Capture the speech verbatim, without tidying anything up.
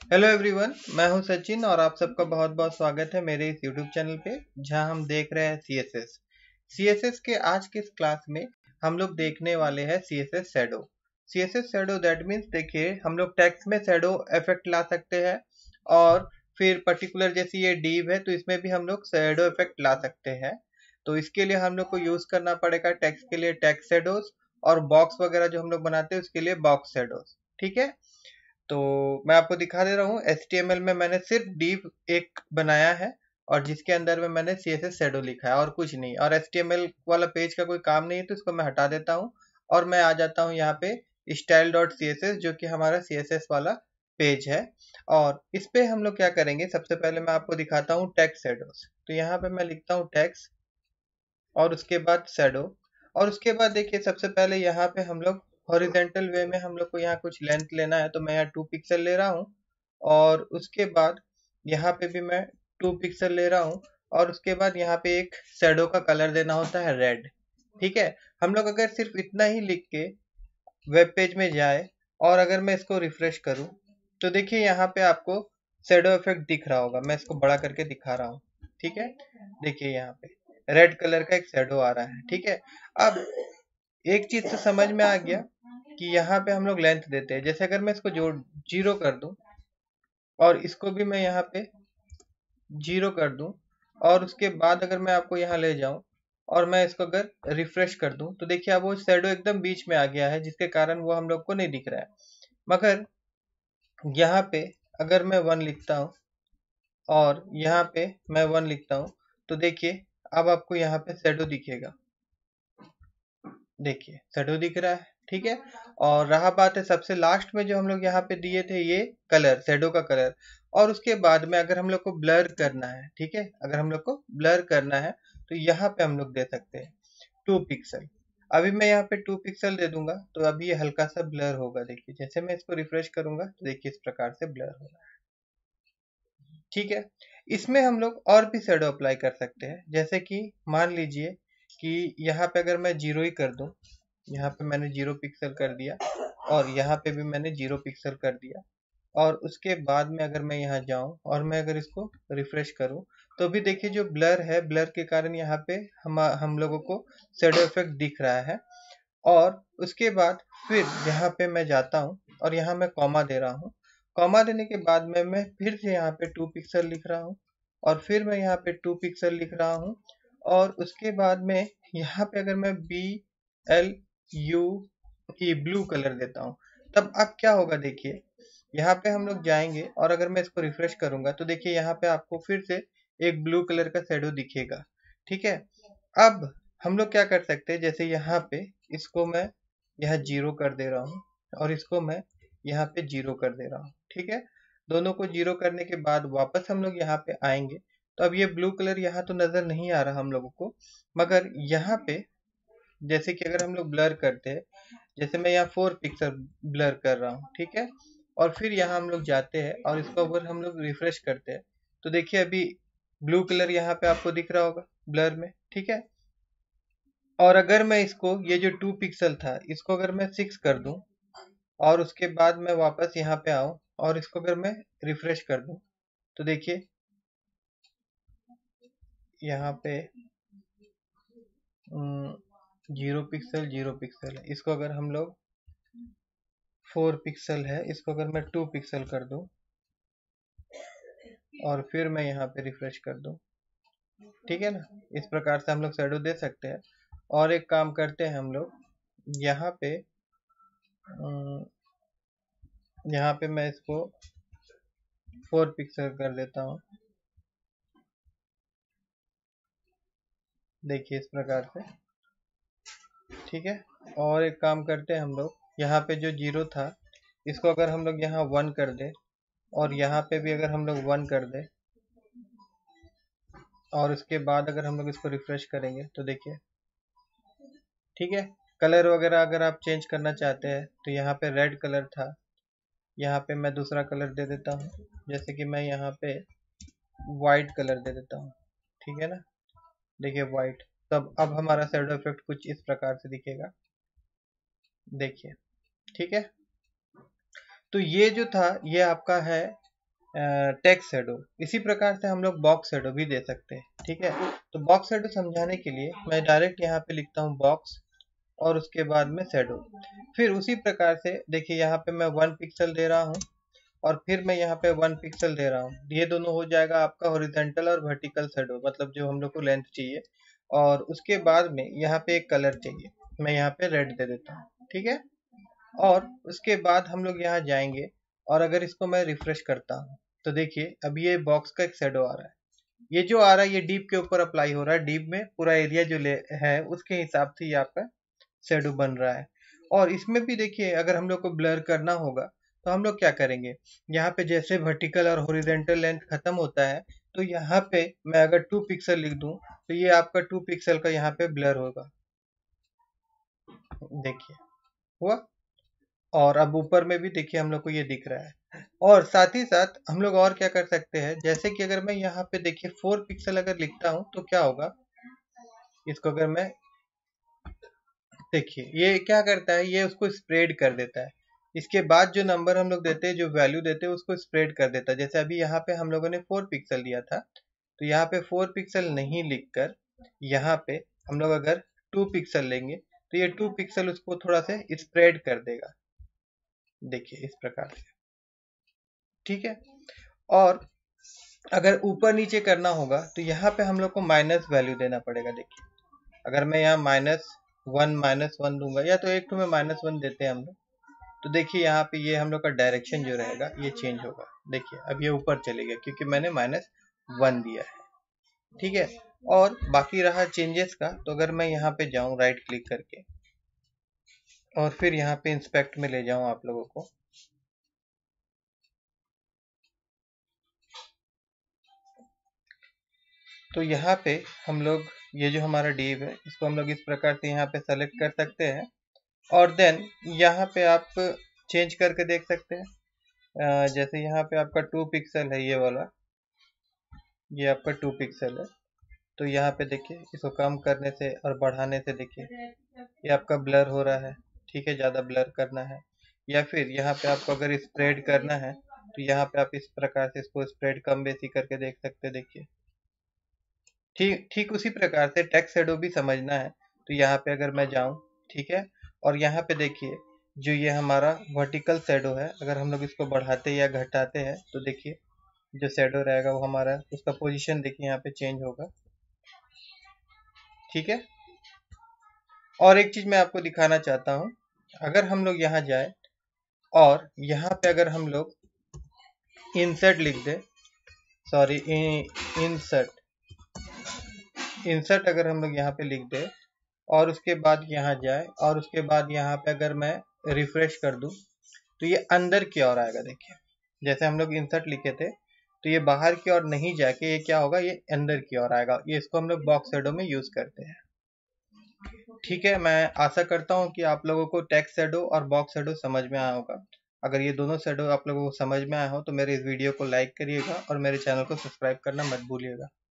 Hello everyone, मैं हूं सचिन और आप सबका बहुत बहुत स्वागत है मेरे इस यूट्यूब चैनल पे जहां हम देख रहे हैं सीएसएस। सीएसएस के आज के इस क्लास में हम लोग देखने वाले हैं CSS shadow. CSS shadow that means देखिए हम लोग टेक्स्ट में शैडो इफेक्ट ला सकते हैं और फिर पर्टिकुलर जैसे ये डिव है तो इसमें भी हम लोग शैडो इफेक्ट ला सकते हैं। तो इसके लिए हम लोग को यूज करना पड़ेगा टेक्स्ट के लिए टेक्स्ट शैडोज और बॉक्स वगैरह जो हम लोग बनाते हैं उसके लिए बॉक्स शैडोज। ठीक है, तो मैं आपको दिखा दे रहा हूँ एच टी एम एल में मैंने सिर्फ div एक बनाया है और जिसके अंदर में मैंने सी एस एस शैडो लिखा है और कुछ नहीं, और एच टी एम एल वाला पेज का कोई काम नहीं है तो इसको मैं हटा देता हूँ और मैं आ जाता हूँ यहाँ पे style dot C S S जो कि हमारा सी एस एस वाला पेज है। और इस पे हम लोग क्या करेंगे, सबसे पहले मैं आपको दिखाता हूँ टेक्स्ट शैडोज। तो यहाँ पे मैं लिखता हूँ टेक्स्ट और उसके बाद शैडो। और उसके बाद देखिए सबसे पहले यहाँ पे हम लोग हॉरिजेंटल वे में हम लोग को यहाँ कुछ लेंथ लेना है तो मैं यहाँ टू पिक्सल ले रहा हूँ। और उसके बाद यहाँ पे भी मैं टू पिक्सल ले रहा हूँ और उसके बाद यहाँ पे एक शैडो का कलर देना होता है रेड। ठीक है, हम लोग अगर सिर्फ इतना ही लिख के वेब पेज में जाए और अगर मैं इसको रिफ्रेश करूँ तो देखिए यहाँ पे आपको शैडो इफेक्ट दिख रहा होगा। मैं इसको बड़ा करके दिखा रहा हूँ। ठीक है, देखिए यहाँ पे रेड कलर का एक शैडो आ रहा है। ठीक है, अब एक चीज तो समझ में आ गया कि यहाँ पे हम लोग लेंथ देते हैं। जैसे अगर मैं इसको जोड़ जीरो कर दूं और इसको भी मैं यहाँ पे जीरो कर दूं और उसके बाद अगर मैं आपको यहाँ ले जाऊं और मैं इसको अगर रिफ्रेश कर दूं तो देखिए अब वो शैडो एकदम बीच में आ गया है जिसके कारण वो हम लोग को नहीं दिख रहा है। मगर यहाँ पे अगर मैं वन लिखता हूँ और यहाँ पे मैं वन लिखता हूँ तो देखिए अब आपको यहाँ पे शैडो दिखेगा। देखिए शैडो दिख रहा है। ठीक है, और रहा बात है सबसे लास्ट में जो हम लोग यहाँ पे दिए थे ये कलर शैडो का कलर। और उसके बाद में अगर हम लोग को ब्लर करना है, ठीक है, अगर हम लोग को ब्लर करना है तो यहाँ पे हम लोग दे सकते हैं टू पिक्सल। अभी मैं यहाँ पे टू पिक्सल दे दूंगा तो अभी ये हल्का सा ब्लर होगा। देखिए जैसे मैं इसको रिफ्रेश करूंगा तो देखिए इस प्रकार से ब्लर होगा। ठीक है, इसमें हम लोग और भी शैडो अप्लाई कर सकते हैं। जैसे कि मान लीजिए कि यहाँ पे अगर मैं जीरो ही कर दूं, यहाँ पे मैंने जीरो पिक्सल कर दिया और यहाँ पे भी मैंने जीरो पिक्सल कर दिया और उसके बाद में अगर मैं यहाँ जाऊं और मैं अगर इसको रिफ्रेश करूं तो भी देखिए जो ब्लर है, ब्लर के कारण यहाँ पे हम हम लोगों को शैडो इफेक्ट दिख रहा है। और उसके बाद फिर यहाँ पे मैं जाता हूँ और यहाँ मैं कॉमा दे रहा हूँ। कॉमा देने के बाद में मैं फिर से यहाँ पे टू पिक्सल लिख रहा हूँ और फिर मैं यहाँ पे टू पिक्सल लिख रहा हूँ और उसके बाद में यहाँ पे अगर मैं B L U E blue colour देता हूँ तब अब क्या होगा देखिए यहाँ पे हम लोग जाएंगे और अगर मैं इसको रिफ्रेश करूंगा तो देखिए यहाँ पे आपको फिर से एक ब्लू कलर का शैडो दिखेगा। ठीक है, अब हम लोग क्या कर सकते हैं, जैसे यहाँ पे इसको मैं यहाँ जीरो कर दे रहा हूँ और इसको मैं यहाँ पे जीरो कर दे रहा हूँ। ठीक है, दोनों को जीरो करने के बाद वापस हम लोग यहाँ पे आएंगे तो अब ये ब्लू कलर यहाँ तो नजर नहीं आ रहा हम लोगों को, मगर यहाँ पे जैसे कि अगर हम लोग ब्लर करते हैं, जैसे मैं यहाँ फोर पिक्सल ब्लर कर रहा हूँ। ठीक है, और फिर यहाँ हम लोग जाते हैं और इसको अगर हम लोग रिफ्रेश करते हैं तो देखिए अभी ब्लू कलर यहाँ पे आपको दिख रहा होगा ब्लर में। ठीक है, और अगर मैं इसको ये जो टू पिक्सल था इसको अगर मैं सिक्स कर दूं और उसके बाद मैं वापस यहाँ पे आऊं और इसको अगर मैं रिफ्रेश कर दूं तो देखिए यहाँ पे जीरो पिक्सल जीरो पिक्सल है। इसको अगर हम लोग फोर पिक्सल है, इसको अगर मैं टू पिक्सल कर दूं और फिर मैं यहाँ पे रिफ्रेश कर दूं, ठीक है ना, इस प्रकार से हम लोग शैडो दे सकते हैं। और एक काम करते हैं हम लोग यहाँ पे अम, यहाँ पे मैं इसको फोर पिक्सल कर देता हूँ। देखिए इस प्रकार से। ठीक है, और एक काम करते हैं हम लोग यहाँ पे जो जीरो था इसको अगर हम लोग यहाँ वन कर दे और यहाँ पे भी अगर हम लोग वन कर दे और उसके बाद अगर हम लोग इसको रिफ्रेश करेंगे तो देखिए ठीक है, कलर वगैरह अगर आप चेंज करना चाहते हैं तो यहाँ पे रेड कलर था, यहाँ पे मैं दूसरा कलर दे देता हूँ। जैसे कि मैं यहाँ पे वाइट कलर दे देता हूँ। ठीक है ना, देखिए वाइट। तब अब हमारा शैडो इफेक्ट कुछ इस प्रकार से दिखेगा। देखिए, ठीक है, तो ये जो था ये आपका है टेक्स्ट शेडो। इसी प्रकार से हम लोग बॉक्स शेडो भी दे सकते हैं, ठीक है। तो बॉक्स शेडो समझाने के लिए मैं डायरेक्ट यहाँ पे लिखता हूँ बॉक्स और उसके बाद में शेडो। फिर उसी प्रकार से देखिए यहाँ पे मैं वन पिक्सल दे रहा हूँ और फिर मैं यहाँ पे वन पिक्सल दे रहा हूँ। ये दोनों हो जाएगा आपका हॉरिजॉन्टल और वर्टिकल शेडो, मतलब जो हम लोग को लेंथ चाहिए। और उसके बाद में यहाँ पे एक कलर चाहिए, मैं यहाँ पे रेड दे देता हूँ, ठीक है। और उसके बाद हम लोग यहाँ जाएंगे और अगर इसको मैं रिफ्रेश करता हूँ तो देखिए अब ये बॉक्स का एक शेडो आ रहा है। ये जो आ रहा है ये डीप के ऊपर अप्लाई हो रहा है, डीप में पूरा एरिया जो ले है उसके हिसाब से ये आपका शेडो बन रहा है। और इसमें भी देखिए अगर हम लोग को ब्लर करना होगा तो हम लोग क्या करेंगे, यहाँ पे जैसे वर्टिकल और हॉरिजॉन्टल लेंथ खत्म होता है तो यहाँ पे मैं अगर टू पिक्सल लिख दूं तो ये आपका टू पिक्सल का यहाँ पे ब्लर होगा, देखिए हुआ। और अब ऊपर में भी देखिए हम लोग को ये दिख रहा है। और साथ ही साथ हम लोग और क्या कर सकते हैं, जैसे कि अगर मैं यहाँ पे देखिए फोर पिक्सल अगर लिखता हूँ तो क्या होगा, इसको अगर मैं देखिए ये क्या करता है, ये उसको स्प्रेड कर देता है। इसके बाद जो नंबर हम लोग देते हैं, जो वैल्यू देते हैं उसको स्प्रेड कर देता है। जैसे अभी यहाँ पे हम लोगों ने फोर पिक्सल दिया था तो यहाँ पे फोर पिक्सल नहीं लिखकर यहाँ पे हम लोग अगर टू पिक्सल लेंगे तो ये टू पिक्सल उसको थोड़ा से स्प्रेड कर देगा, देखिए इस प्रकार से, ठीक है। और अगर ऊपर नीचे करना होगा तो यहाँ पे हम लोग को माइनस वैल्यू देना पड़ेगा। देखिए अगर मैं यहाँ माइनस वन माइनस वन दूंगा या तो एक तो में माइनस वन देते हैं हम लोग, तो देखिए यहाँ पे ये हम लोग का डायरेक्शन जो रहेगा ये चेंज होगा। देखिए अब ये ऊपर चलेगा क्योंकि मैंने माइनस वन दिया है, ठीक है। और बाकी रहा चेंजेस का, तो अगर मैं यहाँ पे जाऊँ राइट क्लिक करके और फिर यहाँ पे इंस्पेक्ट में ले जाऊँ आप लोगों को, तो यहाँ पे हम लोग ये जो हमारा डिव है इसको हम लोग इस प्रकार से यहाँ पे सेलेक्ट कर सकते हैं। और देन यहाँ पे आप चेंज करके देख सकते हैं। अ, जैसे यहाँ पे आपका टू पिक्सल है, ये वाला ये आपका टू पिक्सल है, तो यहाँ पे देखिए इसको कम करने से और बढ़ाने से देखिए ये आपका ब्लर हो रहा है, ठीक है। ज़्यादा ब्लर करना है या फिर यहाँ पे आपको अगर स्प्रेड करना है तो यहाँ पे आप इस प्रकार से इसको स्प्रेड कम बेसी करके देख सकते हैं, देखिए ठीक ठीक। उसी प्रकार से टेक्स्ट शेडो भी समझना है तो यहाँ पे अगर मैं जाऊँ, ठीक है, और यहाँ पे देखिए जो ये हमारा वर्टिकल शेडो है, अगर हम लोग इसको बढ़ाते या घटाते हैं तो देखिए जो शेडो रहेगा वो हमारा उसका पोजीशन देखिए यहाँ पे चेंज होगा, ठीक है। और एक चीज मैं आपको दिखाना चाहता हूँ, अगर हम लोग यहाँ जाए और यहाँ पे अगर हम लोग इंसर्ट लिख दे, सॉरी इंसर्ट इंसर्ट अगर हम लोग यहाँ पे लिख दे और उसके बाद यहाँ जाए और उसके बाद यहाँ पे अगर मैं रिफ्रेश कर दूं तो ये अंदर की ओर आएगा। देखिए जैसे हम लोग इंसर्ट लिखे थे तो ये बाहर की ओर नहीं जाके ये क्या होगा, ये अंदर की ओर आएगा। ये इसको हम लोग बॉक्स शेडो में यूज करते हैं, ठीक है। मैं आशा करता हूँ कि आप लोगों को टेक्स्ट शेडो और बॉक्स शेडो समझ में आया होगा। अगर ये दोनों शेडो आप लोगों को समझ में आया हो तो मेरे इस वीडियो को लाइक करिएगा और मेरे चैनल को सब्सक्राइब करना मत भूलिएगा।